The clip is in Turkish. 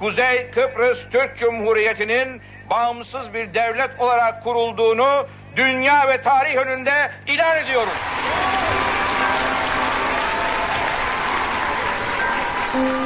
Kuzey Kıbrıs Türk Cumhuriyeti'nin bağımsız bir devlet olarak kurulduğunu dünya ve tarih önünde ilan ediyoruz.